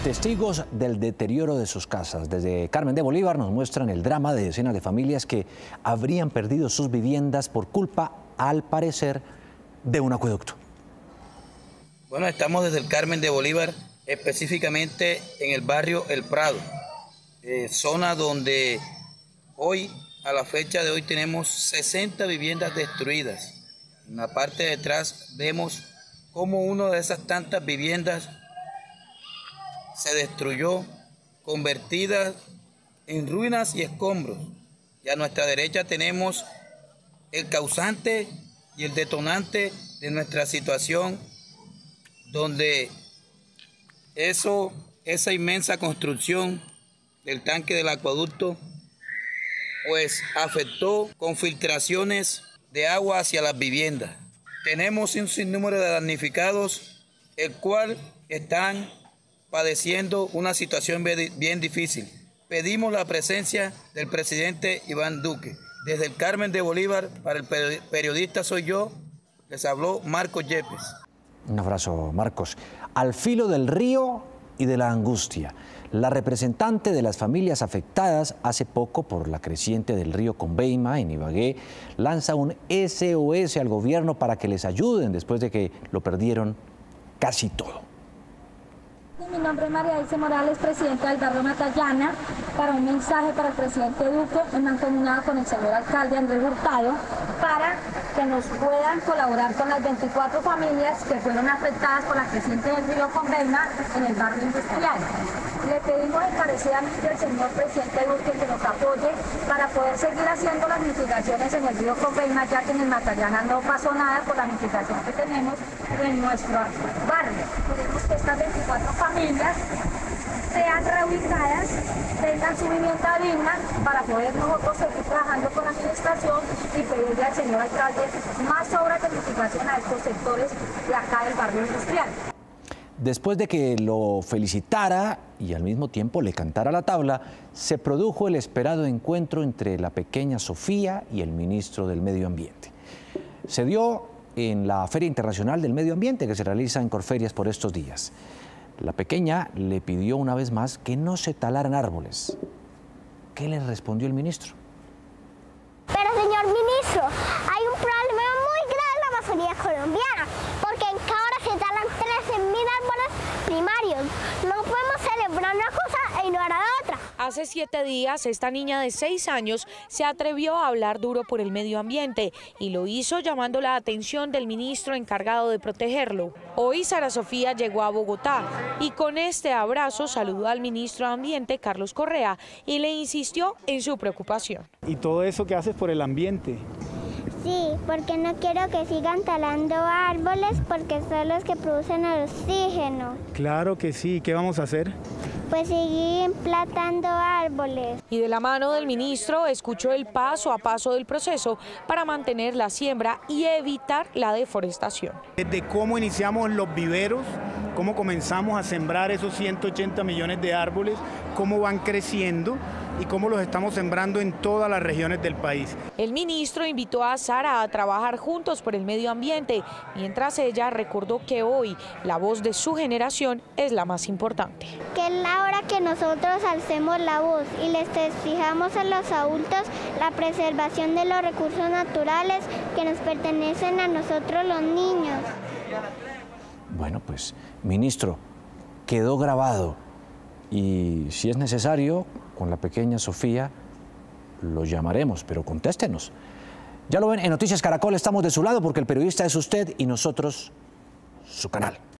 Testigos del deterioro de sus casas. Desde Carmen de Bolívar nos muestran el drama de decenas de familias que habrían perdido sus viviendas por culpa, al parecer, de un acueducto. Bueno, estamos desde el Carmen de Bolívar, específicamente en el barrio El Prado, zona donde hoy, a la fecha de hoy, tenemos 60 viviendas destruidas. En la parte de atrás vemos cómo una de esas tantas viviendas se destruyó, convertida en ruinas y escombros. Y a nuestra derecha tenemos el causante y el detonante de nuestra situación, donde esa inmensa construcción del tanque del acueducto pues afectó con filtraciones de agua hacia las viviendas. Tenemos un sinnúmero de damnificados, el cual están padeciendo una situación bien difícil. Pedimos la presencia del presidente Iván Duque. Desde el Carmen de Bolívar, para el periodista Soy Yo, les habló Marcos Yepes. Un abrazo, Marcos. Al filo del río y de la angustia. La representante de las familias afectadas hace poco por la creciente del río Conveima en Ibagué lanza un SOS al gobierno para que les ayuden después de que lo perdieron casi todo. Mi nombre es María Ilse Morales, presidenta del barrio Matallana, para un mensaje para el presidente Duque, en mancomunado con el señor alcalde Andrés Hurtado, para que nos puedan colaborar con las 24 familias que fueron afectadas por la creciente del río Conveima en el barrio industrial. Le pedimos encarecidamente al señor presidente Duque que nos apoye para poder seguir haciendo las mitigaciones en el río Conveima, ya que en el Matallana no pasó nada por la mitigación que tenemos en nuestro barrio. Queremos que estas 24 familias sean reubicadas, tengan su vivienda digna para poder nosotros seguir trabajando con la administración y pedirle al señor alcalde más obras de mitigación a estos sectores de acá del barrio industrial. Después de que lo felicitara y al mismo tiempo le cantara la tabla, se produjo el esperado encuentro entre la pequeña Sofía y el ministro del Medio Ambiente. Se dio en la Feria Internacional del Medio Ambiente que se realiza en Corferias por estos días. La pequeña le pidió una vez más que no se talaran árboles. ¿Qué le respondió el ministro? Pero señor ministro, hay un problema muy grave en la Amazonía colombiana, porque en cada hora se talan 13.000 árboles primarios. No podemos celebrar una cosa e ignorar a otra. Hace 7 días, esta niña de 6 años se atrevió a hablar duro por el medio ambiente y lo hizo llamando la atención del ministro encargado de protegerlo. Hoy Sara Sofía llegó a Bogotá y con este abrazo saludó al ministro de Ambiente, Carlos Correa, y le insistió en su preocupación. ¿Y todo eso que haces por el ambiente? Sí, porque no quiero que sigan talando árboles porque son los que producen el oxígeno. Claro que sí. ¿Qué vamos a hacer? Pues seguir plantando árboles. Y de la mano del ministro escuchó el paso a paso del proceso para mantener la siembra y evitar la deforestación. Desde cómo iniciamos los viveros, cómo comenzamos a sembrar esos 180 millones de árboles, cómo van creciendo y cómo los estamos sembrando en todas las regiones del país. El ministro invitó a Sara a trabajar juntos por el medio ambiente, mientras ella recordó que hoy la voz de su generación es la más importante. Que es la hora que nosotros alcemos la voz y les exijamos a los adultos la preservación de los recursos naturales que nos pertenecen a nosotros los niños. Bueno, pues, ministro, quedó grabado y si es necesario, con la pequeña Sofía, lo llamaremos, pero contéstenos. Ya lo ven, en Noticias Caracol estamos de su lado porque el periodista es usted y nosotros su canal.